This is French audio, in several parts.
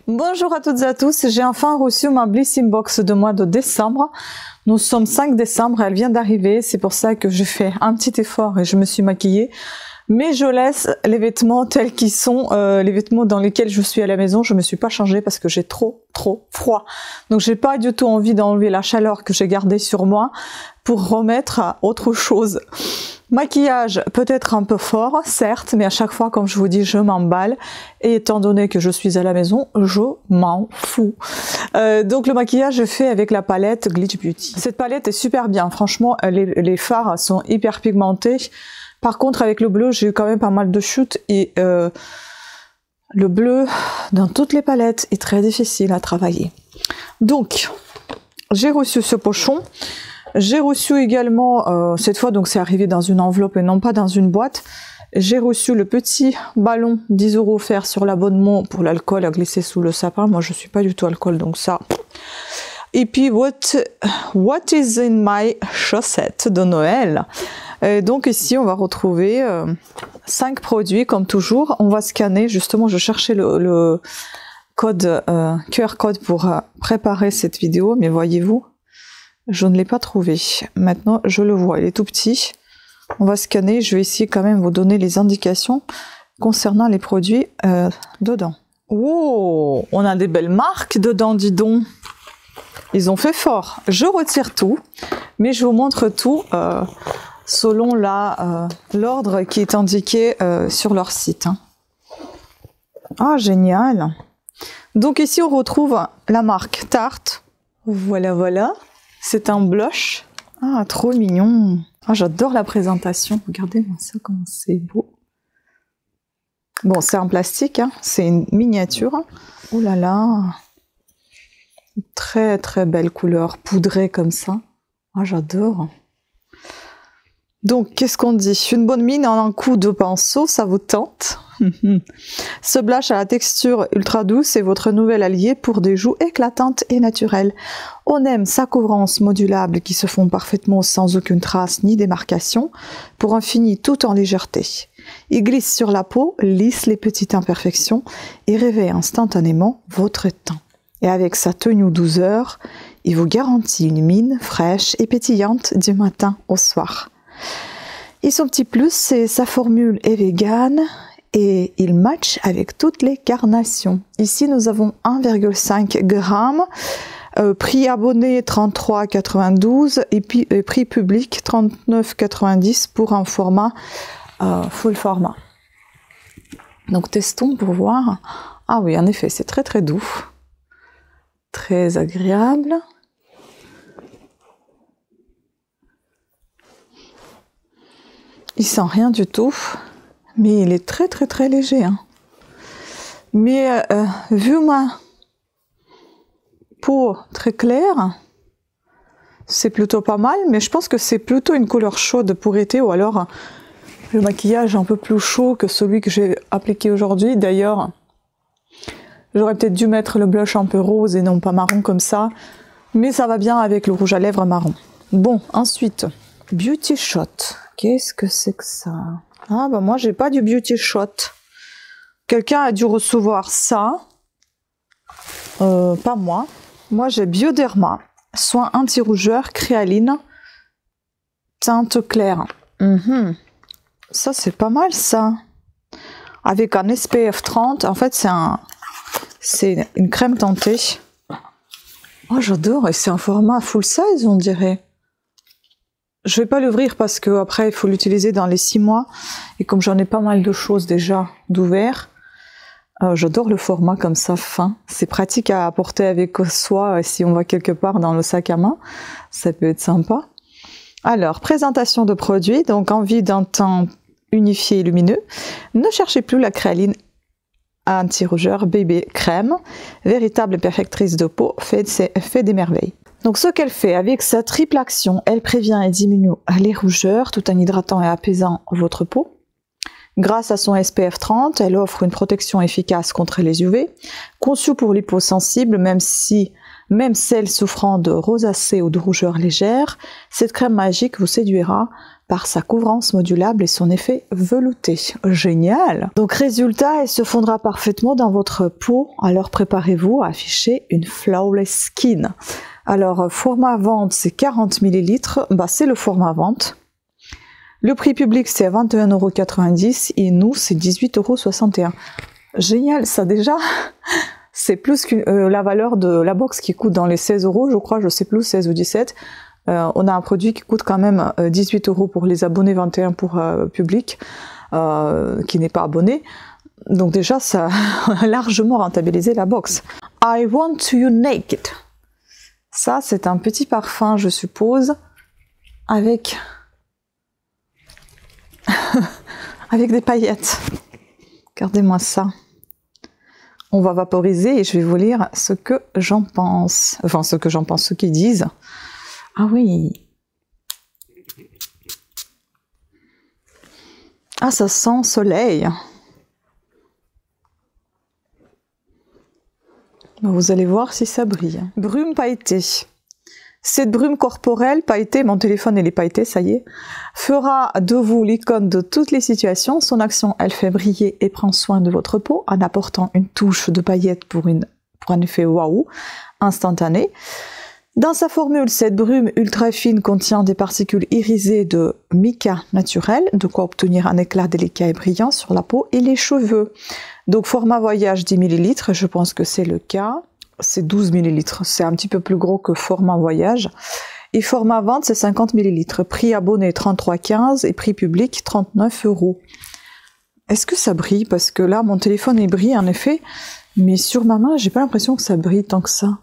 Bonjour à toutes et à tous, j'ai enfin reçu ma Bliss Inbox de mois de décembre. Nous sommes 5 décembre, elle vient d'arriver, c'est pour ça que je fais un petit effort et je me suis maquillée. Mais je laisse les vêtements tels qu'ils sont, les vêtements dans lesquels je suis à la maison, je me suis pas changée parce que j'ai trop froid. Donc j'ai pas du tout envie d'enlever la chaleur que j'ai gardée sur moi pour remettre à autre chose. Maquillage peut-être un peu fort, certes, mais à chaque fois, comme je vous dis, je m'emballe. Et étant donné que je suis à la maison, je m'en fous. Donc le maquillage, je fais avec la palette Glitch Beauty. Cette palette est super bien, franchement, les fards sont hyper pigmentés. Par contre, avec le bleu, j'ai eu quand même pas mal de shoots et le bleu, dans toutes les palettes, est très difficile à travailler. Donc, j'ai reçu ce pochon. J'ai reçu également, cette fois, donc c'est arrivé dans une enveloppe et non pas dans une boîte. J'ai reçu le petit ballon 10 € offert sur l'abonnement pour l'alcool à glisser sous le sapin. Moi, je suis pas du tout alcool, donc ça. Et puis, what is in my chaussette de Noël? Donc ici, on va retrouver 5 produits comme toujours. On va scanner. Justement, je cherchais le code QR code pour préparer cette vidéo, mais voyez-vous, je ne l'ai pas trouvé. Maintenant, je le vois, il est tout petit. On va scanner. Je vais essayer quand même vous donner les indications concernant les produits dedans. Oh, on a des belles marques dedans, dis donc. Ils ont fait fort. Je retire tout, mais je vous montre tout selon l'ordre qui est indiqué sur leur site. Ah, génial. Donc ici, on retrouve la marque Tarte. Voilà, voilà. C'est un blush. Ah, trop mignon. Ah, j'adore la présentation. Regardez-moi ça, comment c'est beau. Bon, c'est en plastique, hein. C'est une miniature. Oh là là. Très, très belle couleur, poudrée comme ça. Ah, j'adore. Donc, qu'est-ce qu'on dit? Une bonne mine en un coup de pinceau, ça vous tente? Ce blush a la texture ultra douce et votre nouvel allié pour des joues éclatantes et naturelles. On aime sa couvrance modulable qui se fond parfaitement sans aucune trace ni démarcation pour un fini tout en légèreté. Il glisse sur la peau, lisse les petites imperfections et réveille instantanément votre teint. Et avec sa tenue douceur, il vous garantit une mine fraîche et pétillante du matin au soir. Et son petit plus, c'est sa formule est végane et il match avec toutes les carnations. Ici, nous avons 1,5 g, prix abonné 33,92 et puis prix public 39,90 pour un format full format. Donc testons pour voir. Ah oui, en effet, c'est très très doux, très agréable. Il sent rien du tout, mais il est très très très léger. Hein. Mais vu ma peau très claire, c'est plutôt pas mal, mais je pense que c'est plutôt une couleur chaude pour été, ou alors le maquillage un peu plus chaud que celui que j'ai appliqué aujourd'hui. D'ailleurs, j'aurais peut-être dû mettre le blush un peu rose et non pas marron comme ça, mais ça va bien avec le rouge à lèvres marron. Bon, ensuite, Beauty Shot. Qu'est-ce que c'est que ça? Ah bah moi j'ai pas du Beauty Shot. Quelqu'un a dû recevoir ça. Pas moi. Moi j'ai Bioderma. Soin anti-rougeur, créaline, teinte claire. Ça c'est pas mal ça. Avec un SPF 30. En fait c'est une crème teintée. Oh j'adore. Et c'est un format full size on dirait. Je vais pas l'ouvrir parce que après il faut l'utiliser dans les 6 mois et comme j'en ai pas mal de choses déjà d'ouvert, j'adore le format comme ça fin. C'est pratique à apporter avec soi si on va quelque part dans le sac à main, ça peut être sympa. Alors présentation de produit, donc envie d'un teint unifié et lumineux, ne cherchez plus la créaline anti-rougeur bébé crème, véritable perfectrice de peau, fait des merveilles. Donc ce qu'elle fait avec sa triple action, elle prévient et diminue les rougeurs tout en hydratant et apaisant votre peau. Grâce à son SPF 30, elle offre une protection efficace contre les UV, conçue pour les peaux sensibles, même celles souffrant de rosacée ou de rougeurs légères. Cette crème magique vous séduira par sa couvrance modulable et son effet velouté. Génial! Donc résultat, elle se fondra parfaitement dans votre peau, alors préparez-vous à afficher une flawless skin. Alors format vente c'est 40 ml, bah, c'est le format vente. Le prix public c'est 21,90 € et nous c'est 18,61 €. Génial, ça déjà, c'est plus que la valeur de la box qui coûte dans les 16 €, je crois, je sais plus, 16 ou 17. On a un produit qui coûte quand même 18 € pour les abonnés, 21 pour public qui n'est pas abonné. Donc déjà, ça a largement rentabilisé la box. I want you naked. Ça, c'est un petit parfum, je suppose, avec avec des paillettes. Regardez-moi ça. On va vaporiser et je vais vous lire ce que j'en pense. Enfin, ce que j'en pense, ce qu'ils disent. Ah oui. Ah, ça sent soleil. Vous allez voir si ça brille. Brume pailletée. Cette brume corporelle pailletée, mon téléphone elle est pailletée, ça y est, fera de vous l'icône de toutes les situations. Son action, elle fait briller et prend soin de votre peau en apportant une touche de paillettes pour un effet waouh instantané. Dans sa formule, cette brume ultra fine contient des particules irisées de mica naturel, de quoi obtenir un éclat délicat et brillant sur la peau et les cheveux. Donc format voyage 10 ml, je pense que c'est le cas. C'est 12 ml, c'est un petit peu plus gros que format voyage. Et format vente, c'est 50 ml. Prix abonné 33,15 € et prix public 39 €. Est-ce que ça brille? Parce que là, mon téléphone il brille en effet, mais sur ma main, j'ai pas l'impression que ça brille tant que ça.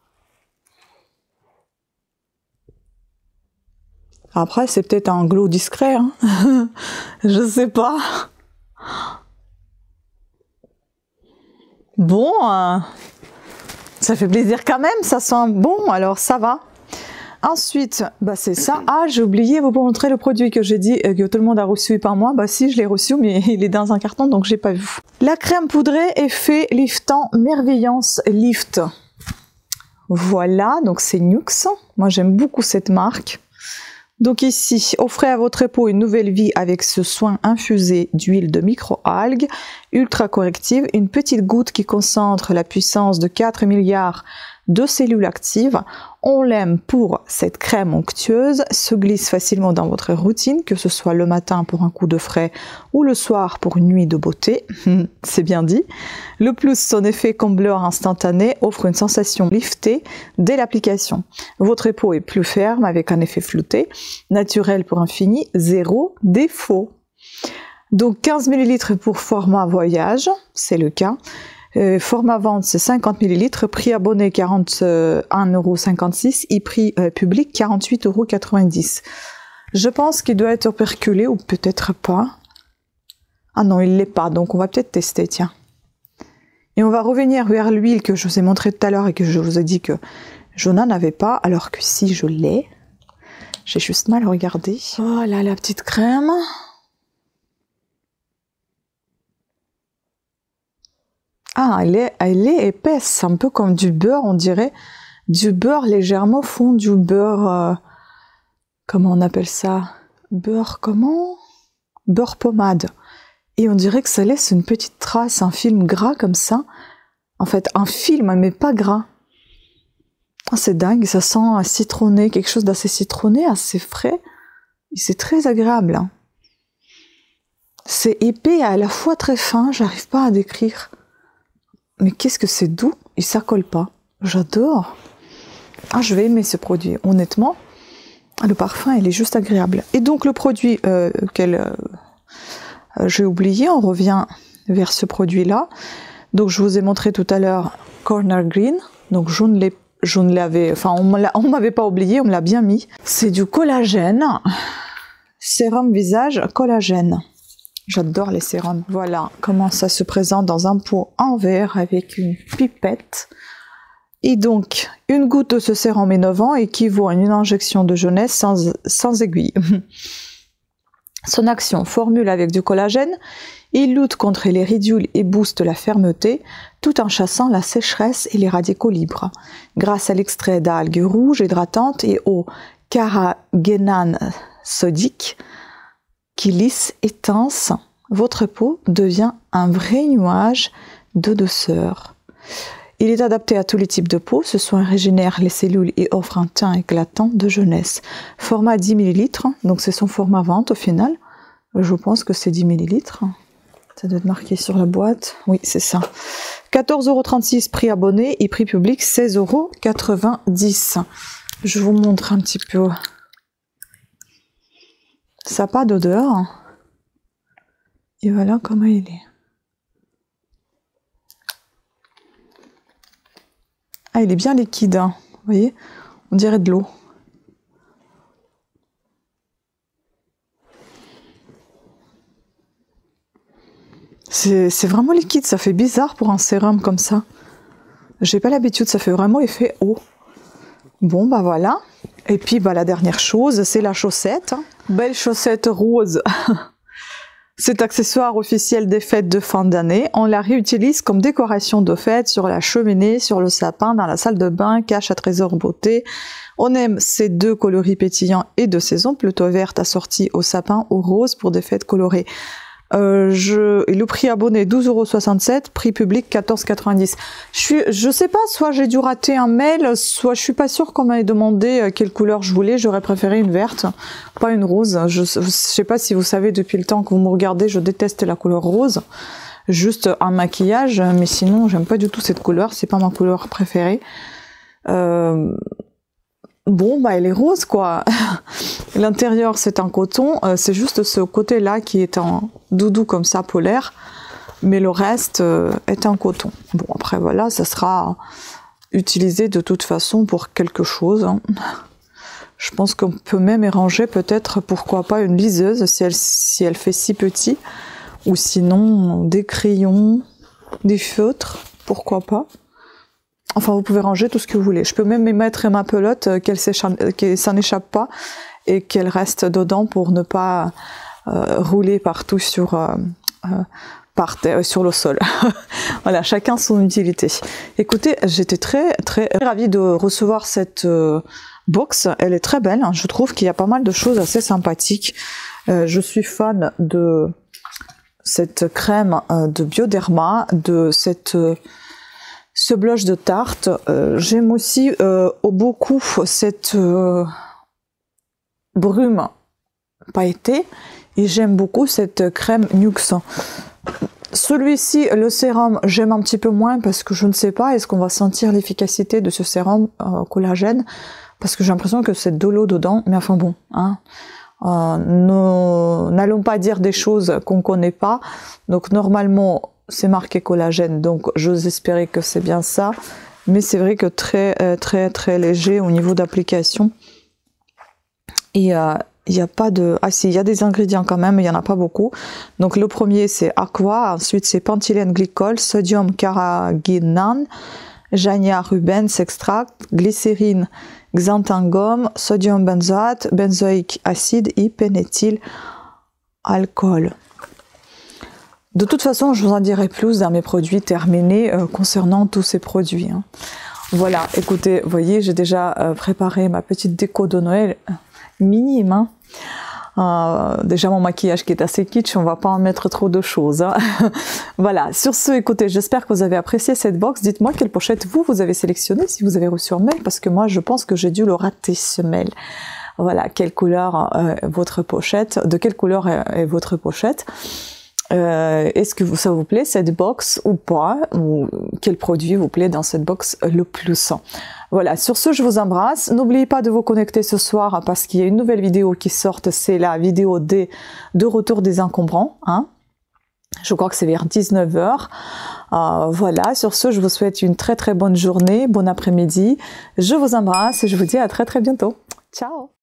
Après, c'est peut-être un glow discret, hein. Je sais pas. Bon, ça fait plaisir quand même, ça sent bon, alors ça va. Ensuite, bah c'est ça. Ah, j'ai oublié vous montrer le produit que j'ai dit que tout le monde a reçu par moi. Bah si, je l'ai reçu, mais il est dans un carton, donc j'ai pas vu. La crème poudrée effet liftant Merveillance Lift. Voilà, donc c'est Nuxe. Moi, j'aime beaucoup cette marque. Donc ici, offrez à votre peau une nouvelle vie avec ce soin infusé d'huile de micro-algues, ultra corrective, une petite goutte qui concentre la puissance de 4 milliards de cellules actives. On l'aime pour cette crème onctueuse, se glisse facilement dans votre routine, que ce soit le matin pour un coup de frais ou le soir pour une nuit de beauté, c'est bien dit. Le plus, son effet combleur instantané offre une sensation liftée dès l'application. Votre peau est plus ferme avec un effet flouté, naturel pour infini, zéro défaut. Donc 15 ml pour format voyage, c'est le cas. Format vente c'est 50 ml, prix abonné 41,56 € et prix public 48,90 €. Je pense qu'il doit être perculé ou peut-être pas. Ah non, il l'est pas, donc on va peut-être tester, tiens. Et on va revenir vers l'huile que je vous ai montré tout à l'heure et que je vous ai dit que je n'en avais pas, alors que si je l'ai, j'ai juste mal regardé. Voilà la petite crème. Ah, elle est épaisse, un peu comme du beurre, on dirait. Du beurre légèrement fondu, beurre... comment on appelle ça? Beurre comment? Beurre pommade. Et on dirait que ça laisse une petite trace, un film gras comme ça. En fait, un film, mais pas gras. Ah, c'est dingue, ça sent citronné, quelque chose d'assez citronné, assez frais. Et c'est très agréable. Hein. C'est épais et à la fois très fin, j'arrive pas à décrire. Mais qu'est-ce que c'est doux et ça colle pas. J'adore. Ah, je vais aimer ce produit. Honnêtement, le parfum, il est juste agréable. Et donc, le produit j'ai oublié, on revient vers ce produit-là. Donc, je vous ai montré tout à l'heure Corner Green. Donc, je ne l'avais... Enfin, on m'avait pas oublié, on me l'a bien mis. C'est du collagène. Sérum visage collagène. J'adore les sérums. Voilà comment ça se présente dans un pot en verre avec une pipette. Et donc, une goutte de ce sérum innovant équivaut à une injection de jeunesse sans aiguille. Son action, formule avec du collagène, il lutte contre les ridules et booste la fermeté, tout en chassant la sécheresse et les radicaux libres. Grâce à l'extrait d'algues rouges hydratantes et au carragénane sodique qui lisse, étince, votre peau devient un vrai nuage de douceur. Il est adapté à tous les types de peau, ce soin régénère les cellules et offre un teint éclatant de jeunesse. Format 10 ml, donc c'est son format vente au final. Je pense que c'est 10 ml. Ça doit être marqué sur la boîte. Oui, c'est ça. 14,36 € prix abonné et prix public 16,90 €. Je vous montre un petit peu. Ça n'a pas d'odeur. Et voilà comment il est. Ah, il est bien liquide, hein. Vous voyez, on dirait de l'eau. C'est vraiment liquide, ça fait bizarre pour un sérum comme ça. J'ai pas l'habitude, ça fait vraiment effet eau. Bon, bah voilà. Et puis, bah la dernière chose, c'est la chaussette. Belle chaussette rose. Cet accessoire officiel des fêtes de fin d'année, on la réutilise comme décoration de fête sur la cheminée, sur le sapin, dans la salle de bain, cache à trésor beauté. On aime ces deux coloris pétillants et de saison, plutôt verte assortie au sapin ou rose pour des fêtes colorées. Le prix abonné 12,67 €, prix public 14,90 €. Je sais pas, soit j'ai dû rater un mail, soit je suis pas sûre qu'on m'avait demandé quelle couleur je voulais. J'aurais préféré une verte, pas une rose. Je sais pas si vous savez, depuis le temps que vous me regardez, je déteste la couleur rose. Juste un maquillage, mais sinon j'aime pas du tout cette couleur, c'est pas ma couleur préférée. Bon, bah elle est rose quoi. L'intérieur c'est un coton, c'est juste ce côté-là qui est en doudou comme ça, polaire, mais le reste est un coton. Bon, après voilà, ça sera utilisé de toute façon pour quelque chose, hein. Je pense qu'on peut même y ranger peut-être, pourquoi pas, une liseuse si elle fait si petit, ou sinon des crayons, des feutres, pourquoi pas. Enfin, vous pouvez ranger tout ce que vous voulez. Je peux même y mettre ma pelote, qu'elle s'en échappe pas et qu'elle reste dedans pour ne pas rouler partout par terre, sur le sol. Voilà, chacun son utilité. Écoutez, j'étais très ravie de recevoir cette box. Elle est très belle, hein. Je trouve qu'il y a pas mal de choses assez sympathiques. Je suis fan de cette crème de Bioderma, de ce blush de Tarte. J'aime aussi beaucoup cette brume pailletée et j'aime beaucoup cette crème Nuxe. Celui-ci, le sérum, j'aime un petit peu moins parce que je ne sais pas, est-ce qu'on va sentir l'efficacité de ce sérum collagène, parce que j'ai l'impression que c'est de l'eau dedans, mais enfin bon, hein. N'allons pas dire des choses qu'on connaît pas. Donc normalement c'est marqué collagène, donc j'ose espérer que c'est bien ça, mais c'est vrai que très léger au niveau d'application. Et il n'y a pas de... Ah si, il y a des ingrédients quand même, mais il n'y en a pas beaucoup. Donc le premier c'est aqua, ensuite c'est pentylène glycol, sodium carrageenan, Jania rubens extract, glycérine, xanthane, sodium benzoate, benzoïque acide et pénéthyl alcool. De toute façon, je vous en dirai plus dans mes produits terminés concernant tous ces produits, hein. Voilà, écoutez, vous voyez, j'ai déjà préparé ma petite déco de Noël minime, hein. Déjà mon maquillage qui est assez kitsch, on va pas en mettre trop de choses, hein. Voilà, sur ce, écoutez, j'espère que vous avez apprécié cette box. Dites-moi quelle pochette vous avez sélectionné, si vous avez reçu un mail, parce que moi je pense que j'ai dû le rater ce mail. Voilà, quelle couleur votre pochette, de quelle couleur est votre pochette. Est-ce que ça vous plaît cette box ou pas, ou quel produit vous plaît dans cette box le plus. Voilà, sur ce je vous embrasse, n'oubliez pas de vous connecter ce soir parce qu'il y a une nouvelle vidéo qui sort, c'est la vidéo de retour des encombrants, hein. Je crois que c'est vers 19 h. Voilà, sur ce je vous souhaite une très bonne journée, bon après-midi, je vous embrasse et je vous dis à très bientôt. Ciao.